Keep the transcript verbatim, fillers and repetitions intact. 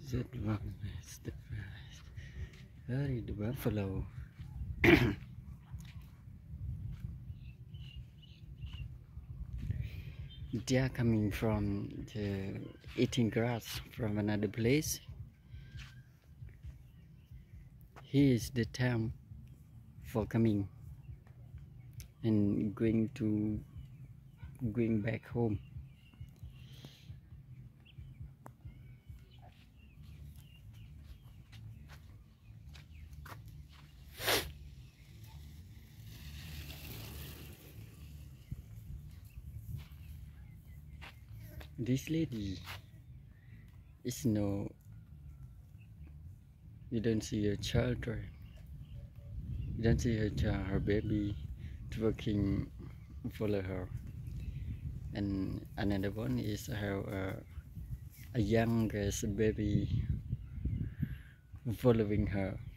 That one is the first. Very the buffalo. They are coming from the eating grass from another place. Here is the time for coming and going to going back home. This lady is no, you don't see her children, you don't see her child, her baby working follow her, and another one is her uh, a youngest baby following her.